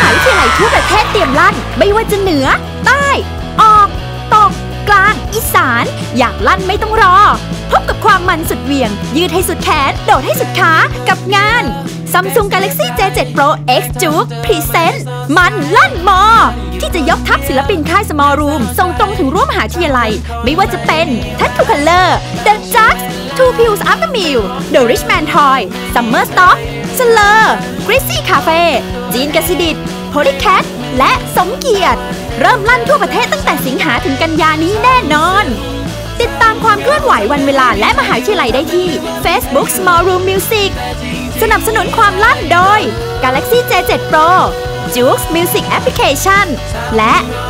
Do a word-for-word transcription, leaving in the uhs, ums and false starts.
าวิทยาลัยทั่วประเทศเตรียมลั่นไม่ว่าจะเหนือใต้ออกตกกลางอีสานอยากลั่นไม่ต้องรอพบกับความมันสุดเหวี่ยงยืดให้สุดแขนโดดให้สุดขากับงาน Samsung Galaxy เจ เซเว่น Pro X Juke Present มันลั่นมอที่จะยกทัพศิลปินค่าย Small Room ส่งตรงถึงร่วมมหาวิทยาลัยไม่ว่าจะเป็น Tattoo Color The Jux Two Pills After Meal The Rich Man Toy Summer Stock Slur Greasy Cafe จีนกสิดิต Polycat และสมเกียรติเริ่มลั่นทั่วประเทศตั้งแต่สิงหาถึงกันยานี้แน่นอนติดตามความเคลื่อนไหววันเวลาและมหาวิทยาลัยได้ที่ Facebook Small Room Music สนับสนุนความลั่นโดย Galaxy เจ เซเว่น Pro Jux Music Application และ